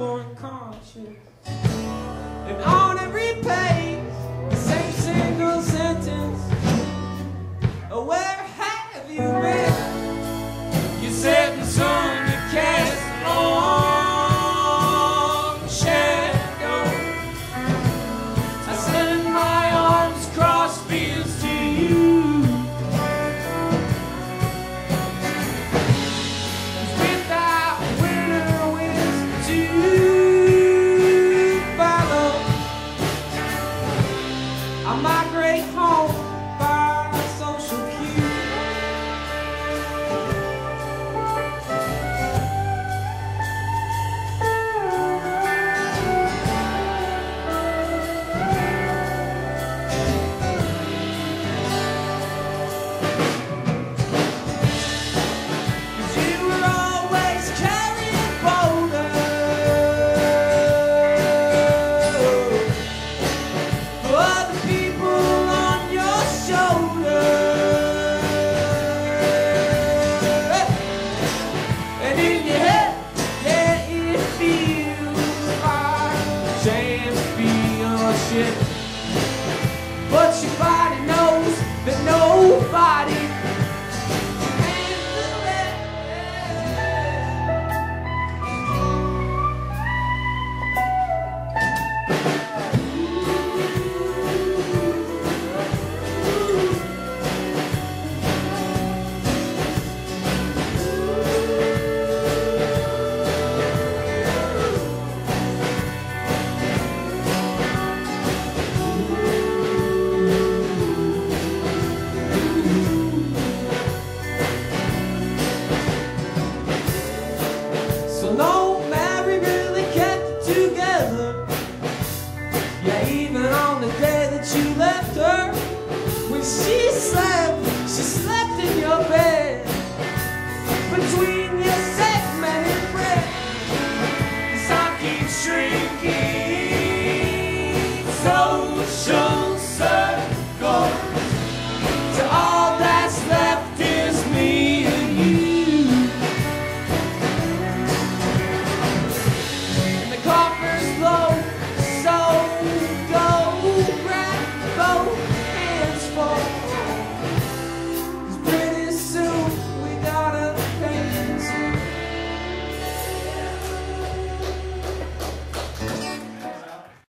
newborn conscience. And on every page, the same single sentence. Oh, where have you been? You said the sun you cast a long shadow. I send my arms across fields to you. Without winter winds to follow, I migrate home by social cue. But your body knows that nobody even on the day that you left her, when she slept